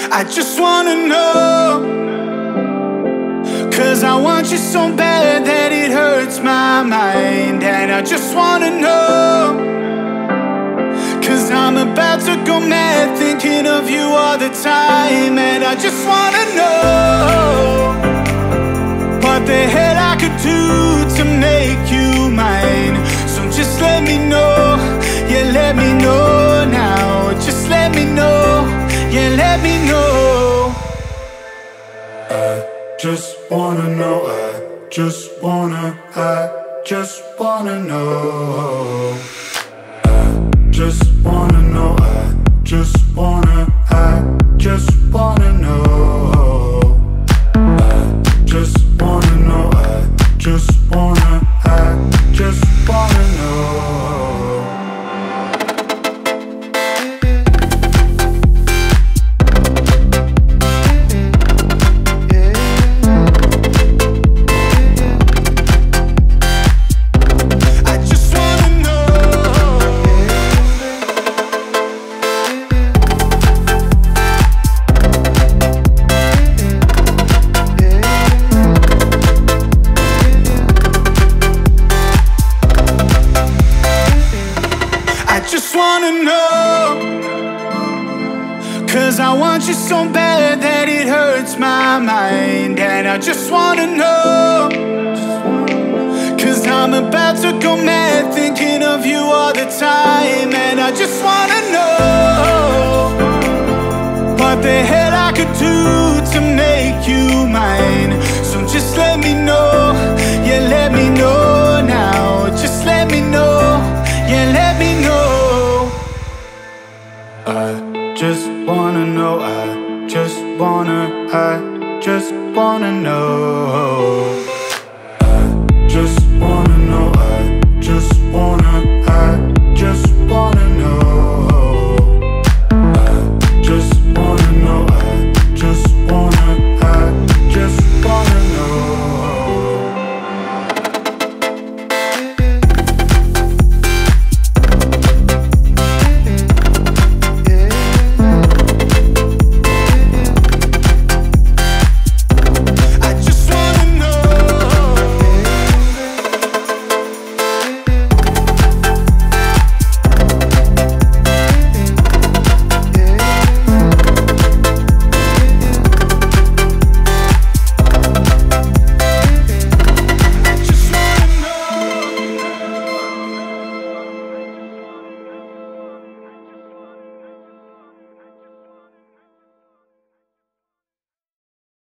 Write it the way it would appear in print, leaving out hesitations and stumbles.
I just wanna know, 'cause I want you so bad that it hurts my mind. And I just wanna know, 'cause I'm about to go mad thinking of you all the time. And I just wanna know what the hell I could do to make you mine. So just let me know, yeah, let me know now. Just let me know, yeah, let me know. I just wanna know, I just wanna know. I just wanna know, I just wanna know. I just wanna know, I just wanna know. I want you so bad that it hurts my mind. And I just wanna know, 'cause I'm about to go mad thinking of you all the time. And I just wanna know what the hell I could do to make you mine. So just let me know, yeah, let me know now. Just let me know, yeah,